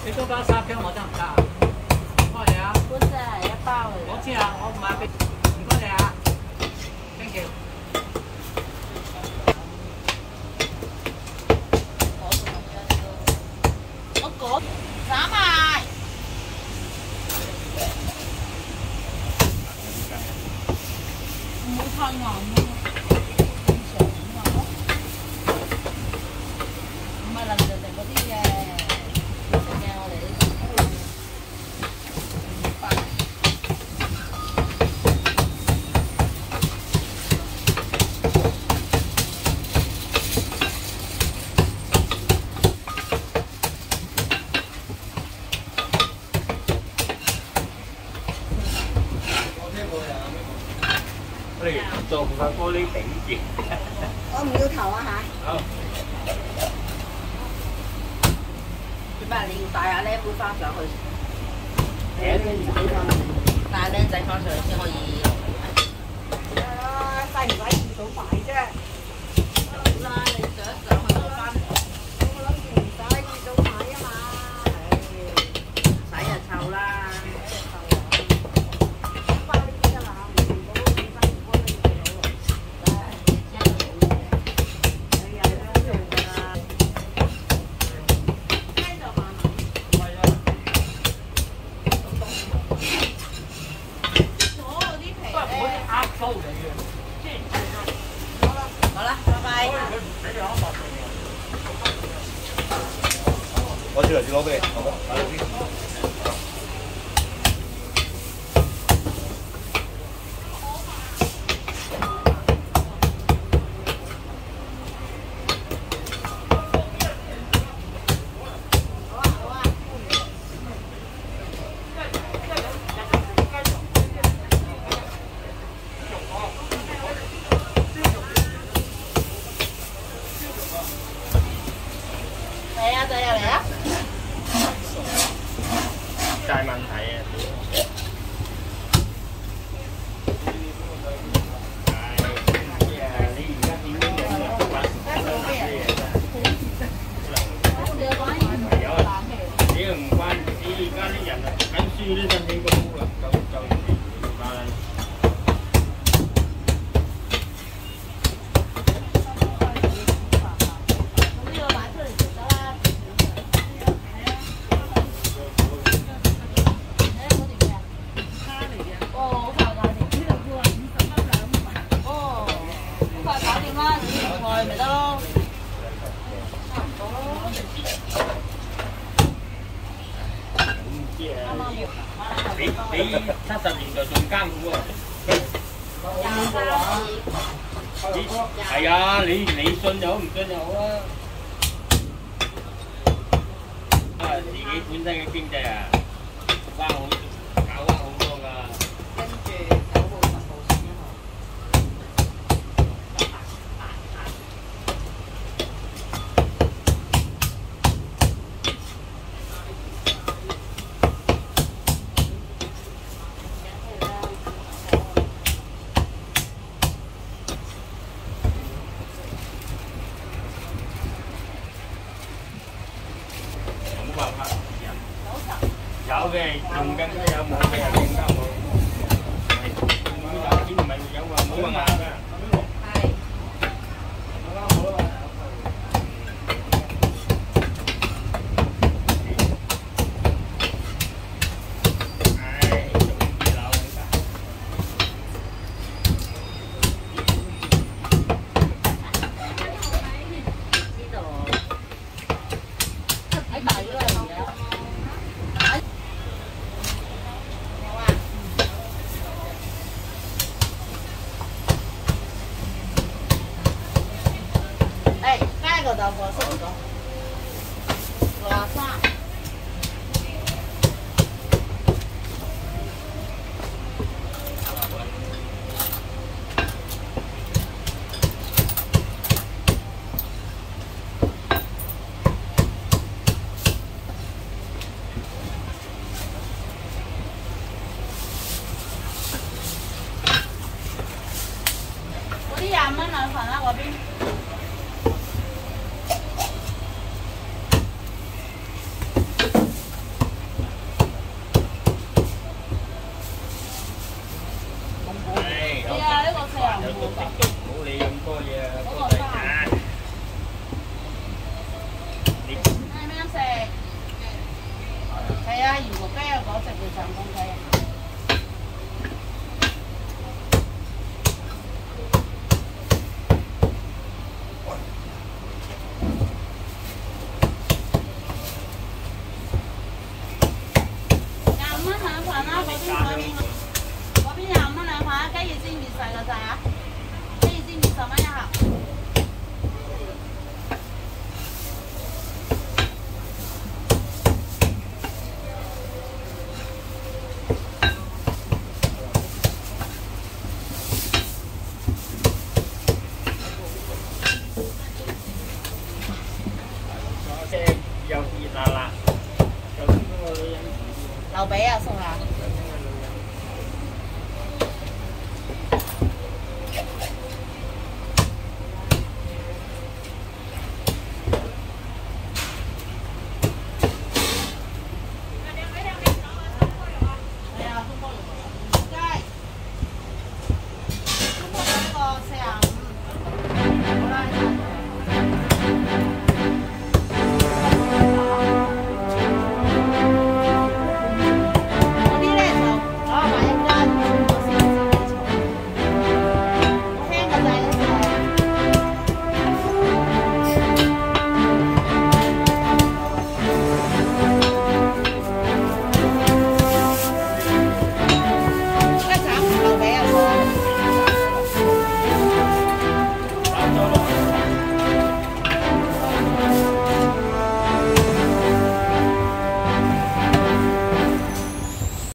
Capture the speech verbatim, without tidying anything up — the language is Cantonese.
你嗰包三姜我得唔得啊？唔該你啊。 本身係一包嚟。 我知啊，我買俾。唔該你啊。Thank you。 我講斬埋。唔好太硬咯，正常咁啊。唔係林人哋嗰啲嘅。 做個玻璃頂住。 我唔要頭啊嚇。 好。 點解你要帶阿靚妹翻上去？ 誒，你唔使㗎。 帶阿靚仔翻上去先可以。 係啊，使唔使遇到買啫？ 好啦，你上一上去就翻。 我諗住唔使遇到買啊嘛。 唉，洗就臭啦。 我轉嚟先攞俾你，好唔好？擺到先。 嚟啊！仔入嚟啊！ 大問題啊！係你而家點樣用啊？有啊！你唔關你而家啲人啊，緊書啲申請高啊，就就但係。 咪得咯。 你你七十年代仲艱苦啊！你係啊，你你信又好，唔信又好啊！啊，自己本身嘅經濟啊，彎好搞彎好多㗎。 跟住九號、十號、十一號。 有嘅，仲更加有冇嘅又更加冇。係，有錢唔係有話冇話㗎。係。好啦好啦。唉，仲二樓㗎。 呢度喺大嗰度嚟嘅。 哎，加個豆腐識唔識？六十三。嗰啲廿蚊兩份啦，嗰邊。 我直接上公雞。廿五蚊兩份啦，嗰邊嗰邊嗰邊廿五蚊兩份，雞翼煎熱晒個咋啊？雞翼煎二十蚊一盒。 又熱辣辣，又嗰個女人劉備啊，送啦！係啊，中波肉雞，中波一個四廿五，好啦。 打咗落